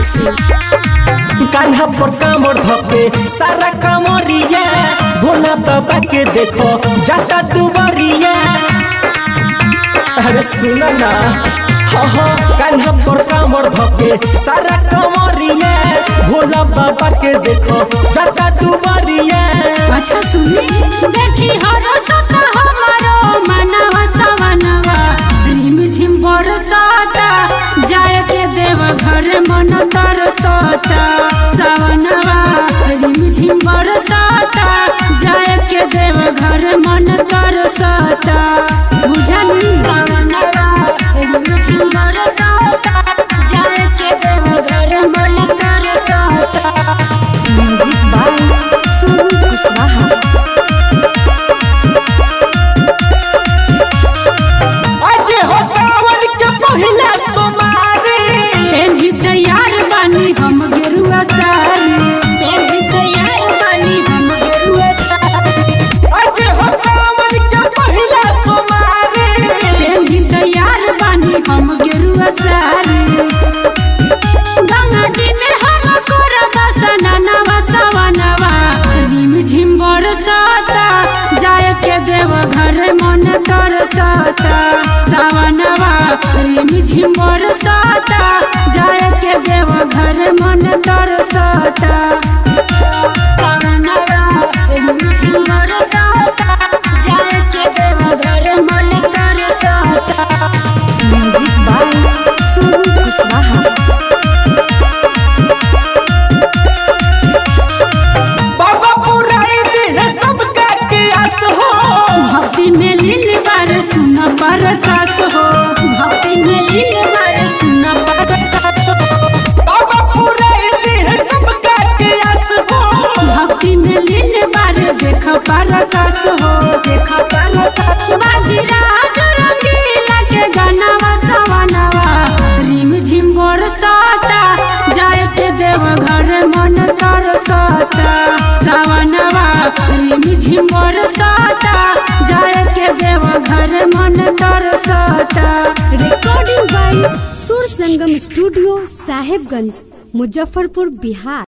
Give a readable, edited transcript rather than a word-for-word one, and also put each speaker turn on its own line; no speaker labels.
कान्हा पर कामर धपे सारा कामरिया भोला बाबा के देखो जाता दुबरिया। अरे सुना ना कान्हा पर कामर धपे सारा कामरिया भोला बाबा के देखो जाता दुबरिया।
अच्छा सुनी देखी हर सता हमारो मनवा सवनवा रिम झिम बरसाता जाए के देव घर मन तरसता सवनवा रिम झिम बरसाता जाए के देव घर मन तरसता बुझनी सवनवा रिम झिम बरसाता जाए के देव घर मन तरसता।
Music by Sonu Kushwaha.
आज हो सावन के पहला सोमवारी
पेन्ही तैयार बानी हम गेरुआ साड़ी पेन्ही तैयार बानी हम गेरुआ साड़ी।
आज हो सावन के पहला सोमवारी
पेन्ही तैयार बानी हम गेरुआ साड़ी। गंगा जी में हम कोरबा सननवा सवनवा रिम झिम बरसाता जाए के देव घर मन तरसता सवनवा रिम झिम बरसाता जाए के देव घर मन तरसता सवनवा रिम झिम बरसाता जाए के देव घर मन तरसता।
Music by Sonu Kushwaha.
बाबा पुराई दिन सबका कियास हो
भक्ति में लीन बार सुन परकाश हो भक्ति में लीन बार सुन परकाश हो।
बाबा पुराई दिन सबका कियास हो
भक्ति में लीन बार देख परकाश हो देख परकाश। बाजीराज रंगीला के गानावा सवनवा रिम झिम बरसाता जाए के देव घर मन तरसता सवनवा रिम झिम बरसाता जाए के देव घर मन तरसता।
Recording by Sur Sangam studio Sahebganj Muzaffarpur Bihar.